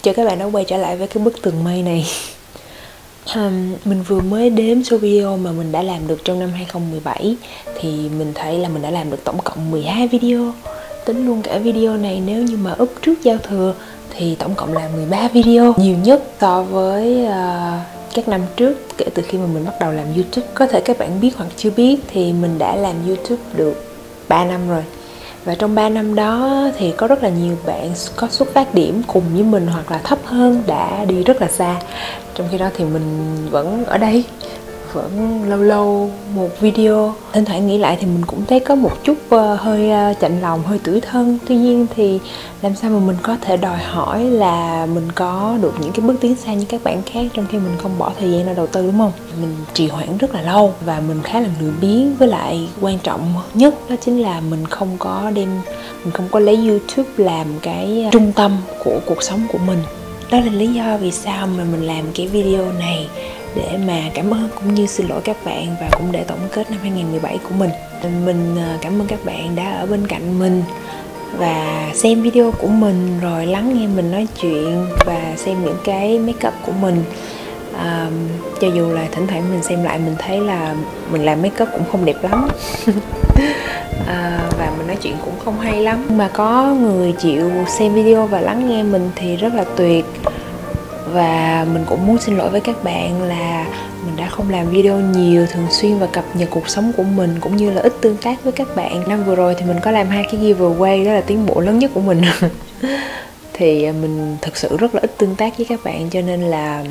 Chào các bạn đã quay trở lại với cái bức tường mây này. Mình vừa mới đếm số video mà mình đã làm được trong năm 2017. Thì mình thấy là mình đã làm được tổng cộng 12 video. Tính luôn cả video này nếu như mà up trước giao thừa thì tổng cộng là 13 video. Nhiều nhất so với các năm trước kể từ khi mà mình bắt đầu làm YouTube. Có thể các bạn biết hoặc chưa biết thì mình đã làm YouTube được 3 năm rồi. Và trong 3 năm đó thì có rất là nhiều bạn có xuất phát điểm cùng với mình hoặc là thấp hơn đã đi rất là xa. Trong khi đó thì mình vẫn ở đây, vẫn lâu lâu một video. Thỉnh thoảng nghĩ lại thì mình cũng thấy có một chút hơi chạnh lòng, hơi tủi thân. Tuy nhiên thì làm sao mà mình có thể đòi hỏi là mình có được những cái bước tiến xa như các bạn khác trong khi mình không bỏ thời gian ra đầu tư, đúng không? Mình trì hoãn rất là lâu và mình khá là lười biếng. Với lại quan trọng nhất đó chính là mình không có lấy YouTube làm cái trung tâm của cuộc sống của mình. Đó là lý do vì sao mà mình làm cái video này, để mà cảm ơn cũng như xin lỗi các bạn và cũng để tổng kết năm 2017 của mình. Mình cảm ơn các bạn đã ở bên cạnh mình và xem video của mình, rồi lắng nghe mình nói chuyện và xem những cái make up của mình. Cho dù là thỉnh thoảng mình xem lại mình thấy là mình làm make up cũng không đẹp lắm. Và mình nói chuyện cũng không hay lắm. Mà có người chịu xem video và lắng nghe mình thì rất là tuyệt. Và mình cũng muốn xin lỗi với các bạn là mình đã không làm video nhiều, thường xuyên và cập nhật cuộc sống của mình, cũng như là ít tương tác với các bạn. Năm vừa rồi thì mình có làm 2 cái giveaway, đó là tiến bộ lớn nhất của mình. Thì mình thực sự rất là ít tương tác với các bạn, cho nên là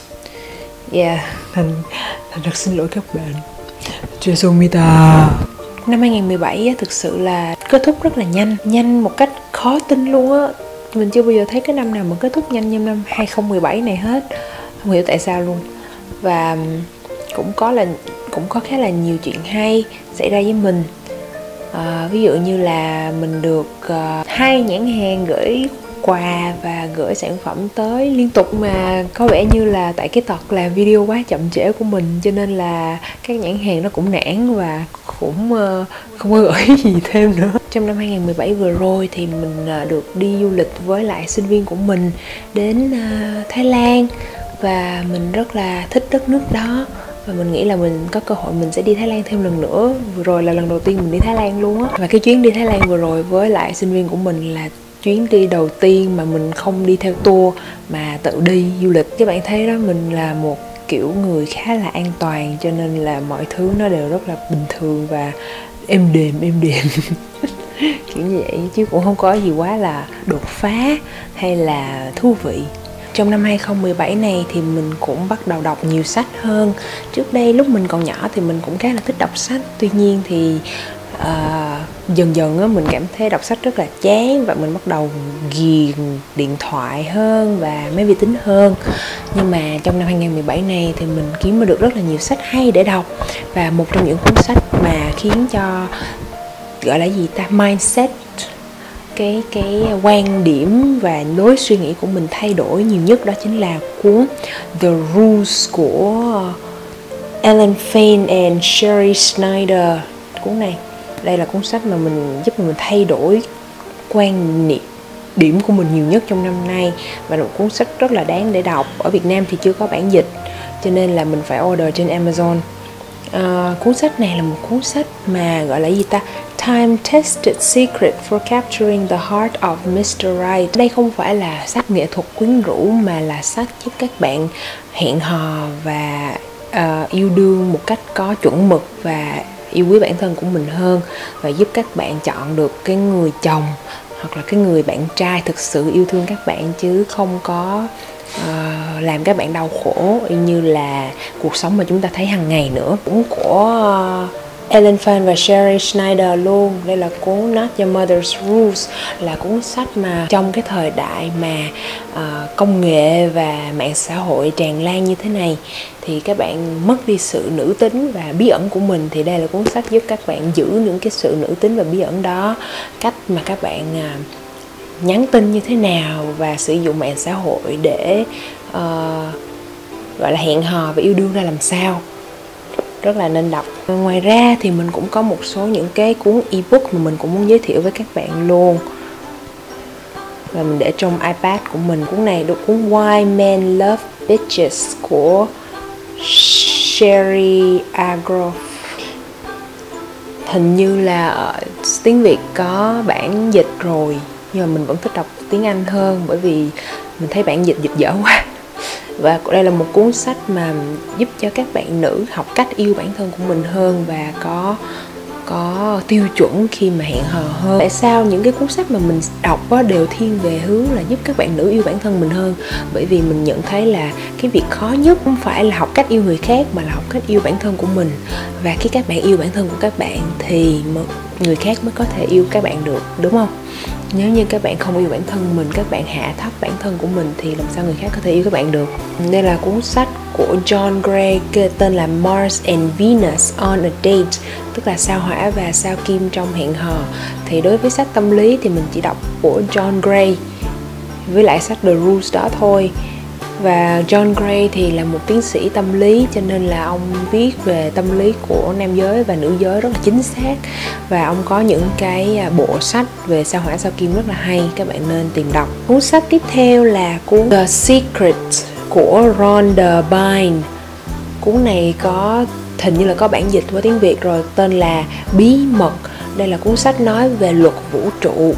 thành rất xin lỗi các bạn. Jesumita. Năm 2017 thực sự là kết thúc rất là nhanh một cách khó tin luôn á. Mình chưa bao giờ thấy cái năm nào mà kết thúc nhanh như năm 2017 này hết. Không hiểu tại sao luôn. Và cũng có khá là nhiều chuyện hay xảy ra với mình. Ví dụ như là mình được 2 nhãn hàng gửi quà và gửi sản phẩm tới liên tục, mà có vẻ như là tại cái tật làm video quá chậm trễ của mình, cho nên là các nhãn hàng nó cũng nản và cũng không có gửi gì thêm nữa. Trong năm 2017 vừa rồi thì mình được đi du lịch với lại sinh viên của mình đến Thái Lan, và mình rất là thích đất nước đó. Và mình nghĩ là mình có cơ hội mình sẽ đi Thái Lan thêm lần nữa. Vừa rồi là lần đầu tiên mình đi Thái Lan luôn á. Và cái chuyến đi Thái Lan vừa rồi với lại sinh viên của mình là chuyến đi đầu tiên mà mình không đi theo tour mà tự đi du lịch. Các bạn thấy đó, mình là một kiểu người khá là an toàn, cho nên là mọi thứ nó đều rất là bình thường và êm đềm. Kiểu như vậy, chứ cũng không có gì quá là đột phá hay là thú vị. Trong năm 2017 này thì mình cũng bắt đầu đọc nhiều sách hơn. Trước đây lúc mình còn nhỏ thì mình cũng khá là thích đọc sách. Tuy nhiên thì dần dần mình cảm thấy đọc sách rất là chán và mình bắt đầu ghiền điện thoại hơn và máy vi tính hơn. Nhưng mà trong năm 2017 này thì mình kiếm được rất là nhiều sách hay để đọc. Và một trong những cuốn sách mà khiến cho gọi là gì ta, mindset, cái quan điểm và lối suy nghĩ của mình thay đổi nhiều nhất, đó chính là cuốn The Rules của Ellen Fein and Sherry Snyder. Cuốn này, đây là cuốn sách mà giúp mình thay đổi quan niệm điểm của mình nhiều nhất trong năm nay, và là một cuốn sách rất là đáng để đọc. Ở Việt Nam thì chưa có bản dịch, cho nên là mình phải order trên Amazon. Cuốn sách này là một cuốn sách mà gọi là gì ta, Time Tested Secret for Capturing the Heart of Mr. Right. Đây không phải là sách nghệ thuật quyến rũ, mà là sách giúp các bạn hẹn hò và yêu đương một cách có chuẩn mực và yêu quý bản thân của mình hơn, và giúp các bạn chọn được cái người chồng hoặc là cái người bạn trai thực sự yêu thương các bạn, chứ không có làm các bạn đau khổ như là cuộc sống mà chúng ta thấy hàng ngày nữa. Cuốn của Ellen Fein và Sherry Snyder luôn. Đây là cuốn Not Your Mother's Rules, là cuốn sách mà trong cái thời đại mà công nghệ và mạng xã hội tràn lan như thế này thì các bạn mất đi sự nữ tính và bí ẩn của mình, thì đây là cuốn sách giúp các bạn giữ những cái sự nữ tính và bí ẩn đó, cách mà các bạn nhắn tin như thế nào và sử dụng mạng xã hội để gọi là hẹn hò và yêu đương ra làm sao. Rất là nên đọc. Ngoài ra thì mình cũng có một số những cái cuốn ebook mà mình cũng muốn giới thiệu với các bạn luôn. và mình để trong iPad của mình. Cuốn này được cuốn Why Men Love Bitches của Sherry Agroff. Hình như là ở tiếng Việt có bản dịch rồi, nhưng mà mình vẫn thích đọc tiếng Anh hơn bởi vì mình thấy bản dịch dở quá. Và đây là một cuốn sách mà giúp cho các bạn nữ học cách yêu bản thân của mình hơn và có tiêu chuẩn khi mà hẹn hò hơn. Tại sao những cái cuốn sách mà mình đọc đều thiên về hướng là giúp các bạn nữ yêu bản thân mình hơn? Bởi vì mình nhận thấy là cái việc khó nhất không phải là học cách yêu người khác mà là học cách yêu bản thân của mình. Và khi các bạn yêu bản thân của các bạn thì người khác mới có thể yêu các bạn được, đúng không? Nếu như các bạn không yêu bản thân mình, các bạn hạ thấp bản thân của mình thì làm sao người khác có thể yêu các bạn được? Đây là cuốn sách của John Gray tên là Mars and Venus on a Date, tức là sao hỏa và sao kim trong hẹn hò. Thì đối với sách tâm lý thì mình chỉ đọc của John Gray với lại sách The Rules đó thôi. Và John Gray thì là một tiến sĩ tâm lý, cho nên là ông viết về tâm lý của nam giới và nữ giới rất là chính xác. Và ông có những cái bộ sách về sao hỏa sao kim rất là hay, các bạn nên tìm đọc. Cuốn sách tiếp theo là cuốn The Secret của Rhonda Byrne. Cuốn này hình như là có bản dịch qua tiếng Việt rồi, tên là Bí mật. Đây là cuốn sách nói về luật vũ trụ,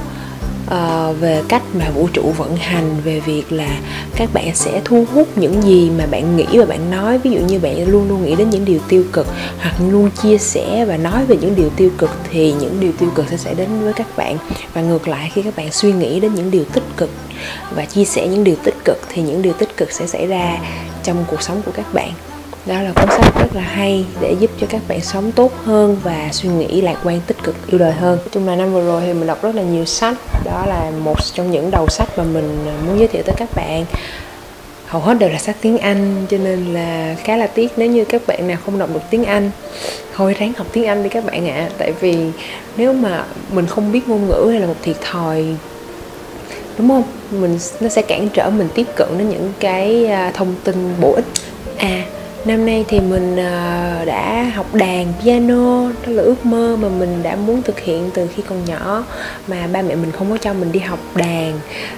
về cách mà vũ trụ vận hành, về việc là các bạn sẽ thu hút những gì mà bạn nghĩ và bạn nói. Ví dụ như bạn luôn luôn nghĩ đến những điều tiêu cực hoặc luôn chia sẻ và nói về những điều tiêu cực thì những điều tiêu cực sẽ đến với các bạn. Và ngược lại, khi các bạn suy nghĩ đến những điều tích cực và chia sẻ những điều tích cực thì những điều tích cực sẽ xảy ra trong cuộc sống của các bạn. Đó là cuốn sách rất là hay để giúp cho các bạn sống tốt hơn và suy nghĩ lạc quan, tích cực, yêu đời hơn. Nói chung là năm vừa rồi thì mình đọc rất là nhiều sách. Đó là một trong những đầu sách mà mình muốn giới thiệu tới các bạn. Hầu hết đều là sách tiếng Anh, cho nên là khá là tiếc nếu như các bạn nào không đọc được tiếng Anh. Thôi ráng học tiếng Anh đi các bạn ạ. Tại vì nếu mà mình không biết ngôn ngữ hay là một thiệt thòi, đúng không? Nó sẽ cản trở mình tiếp cận đến những cái thông tin bổ ích. Năm nay thì mình đã học đàn piano. Đó là ước mơ mà mình đã muốn thực hiện từ khi còn nhỏ, mà ba mẹ mình không có cho mình đi học đàn.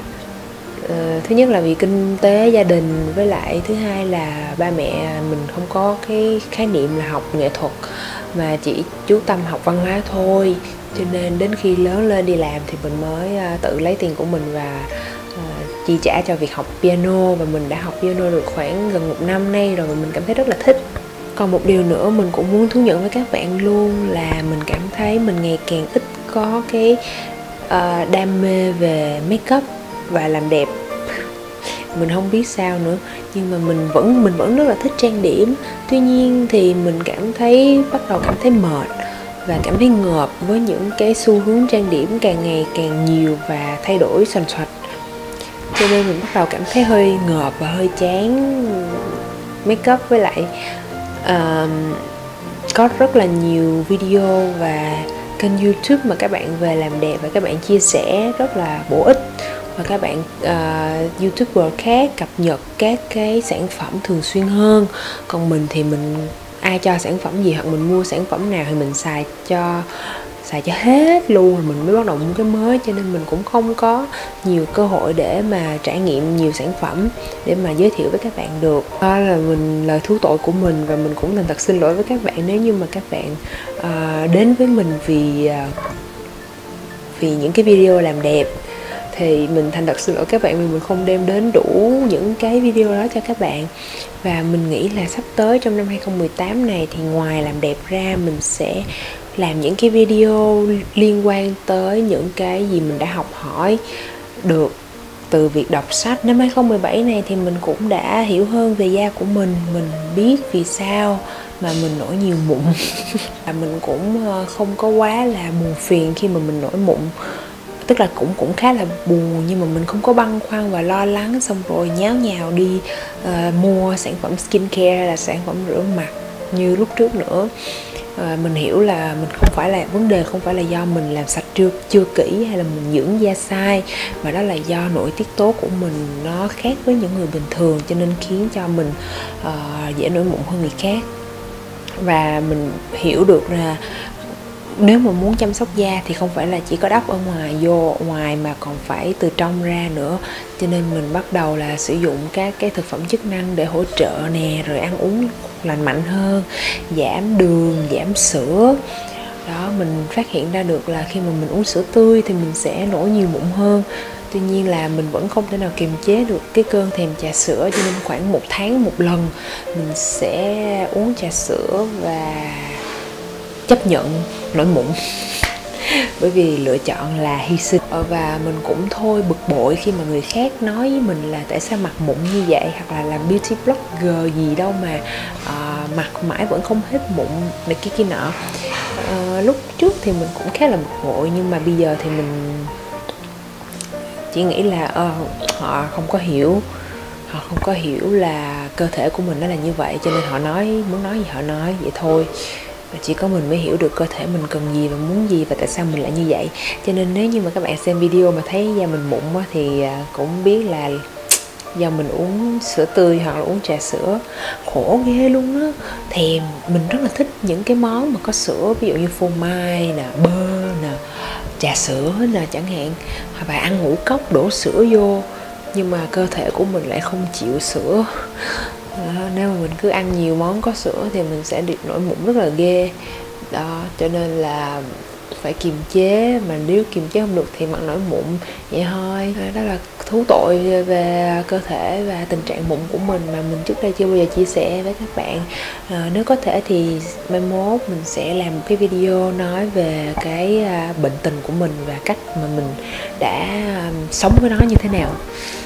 Thứ nhất là vì kinh tế gia đình, với lại thứ hai là ba mẹ mình không có cái khái niệm là học nghệ thuật mà chỉ chú tâm học văn hóa thôi. Cho nên đến khi lớn lên đi làm thì mình mới tự lấy tiền của mình và chi trả cho việc học piano. Và mình đã học piano được khoảng gần 1 năm nay rồi, mình cảm thấy rất là thích. Còn một điều nữa mình cũng muốn thú nhận với các bạn luôn là mình cảm thấy mình ngày càng ít có cái đam mê về make up và làm đẹp. Mình không biết sao nữa, nhưng mà mình vẫn rất là thích trang điểm. Tuy nhiên thì mình bắt đầu cảm thấy mệt và cảm thấy ngợp với những cái xu hướng trang điểm càng ngày càng nhiều và thay đổi xoành xoạch. Cho nên mình bắt đầu cảm thấy hơi ngợp và hơi chán make up. Với lại có rất là nhiều video và kênh YouTube mà các bạn về làm đẹp và các bạn chia sẻ rất là bổ ích. Và các bạn YouTuber khác cập nhật các cái sản phẩm thường xuyên hơn. Còn mình thì ai cho sản phẩm gì hoặc mình mua sản phẩm nào thì mình xài cho hết luôn, rồi mình mới bắt đầu mua cái mới. Cho nên mình cũng không có nhiều cơ hội để mà trải nghiệm nhiều sản phẩm để mà giới thiệu với các bạn được. Đó là lời thú tội của mình, và mình cũng thành thật xin lỗi với các bạn nếu như mà các bạn đến với mình vì những cái video làm đẹp. Thì mình thành thật xin lỗi các bạn vì mình không đem đến đủ những cái video đó cho các bạn. Và mình nghĩ là sắp tới trong năm 2018 này thì ngoài làm đẹp ra, mình sẽ làm những cái video liên quan tới những cái gì mình đã học hỏi được từ việc đọc sách. Năm 2017 này thì mình cũng đã hiểu hơn về da của mình biết vì sao mà mình nổi nhiều mụn. Mình cũng không có quá là buồn phiền khi mà mình nổi mụn. Tức là cũng khá là buồn, nhưng mà mình không có băn khoăn và lo lắng xong rồi nháo nhào đi mua sản phẩm skincare hay là sản phẩm rửa mặt như lúc trước nữa. Mình hiểu là vấn đề không phải là do mình làm sạch chưa kỹ hay là mình dưỡng da sai, mà đó là do nội tiết tố của mình nó khác với những người bình thường, cho nên khiến cho mình dễ nổi mụn hơn người khác. Và mình hiểu được là nếu mà muốn chăm sóc da thì không phải là chỉ có đắp ở ngoài vô ngoài mà còn phải từ trong ra nữa, cho nên mình bắt đầu là sử dụng các cái thực phẩm chức năng để hỗ trợ nè, rồi ăn uống lành mạnh hơn, giảm đường, giảm sữa. Đó, mình phát hiện ra được là khi mà mình uống sữa tươi thì mình sẽ nổi nhiều mụn hơn. Tuy nhiên là mình vẫn không thể nào kiềm chế được cái cơn thèm trà sữa, cho nên khoảng 1 tháng một lần mình sẽ uống trà sữa và chấp nhận nổi mụn. Bởi vì lựa chọn là hy sinh. Và mình cũng thôi bực bội khi mà người khác nói với mình là tại sao mặt mụn như vậy, hoặc là làm beauty blogger gì đâu mà mặt mãi vẫn không hết mụn này kia nọ. Lúc trước thì mình cũng khá là bực bội, nhưng mà bây giờ thì mình chỉ nghĩ là họ không có hiểu là cơ thể của mình nó là như vậy, cho nên họ muốn nói gì họ nói vậy thôi. Và chỉ có mình mới hiểu được cơ thể mình cần gì và muốn gì và tại sao mình lại như vậy. Cho nên nếu như mà các bạn xem video mà thấy da mình mụn thì cũng biết là do mình uống sữa tươi hoặc là uống trà sữa. Khổ ghê luôn á. Thèm, mình rất là thích những cái món mà có sữa, ví dụ như phô mai nè, bơ nè, trà sữa nè chẳng hạn, hoặc là ăn ngũ cốc đổ sữa vô, nhưng mà cơ thể của mình lại không chịu sữa. Nếu mà mình cứ ăn nhiều món có sữa thì mình sẽ bị nổi mụn rất là ghê. Đó, cho nên là phải kiềm chế, mà nếu kiềm chế không được thì mặt nổi mụn vậy thôi. Đó là thú tội về cơ thể và tình trạng mụn của mình mà mình trước đây chưa bao giờ chia sẻ với các bạn. Nếu có thể thì mai mốt mình sẽ làm một cái video nói về cái bệnh tình của mình và cách mà mình đã sống với nó như thế nào.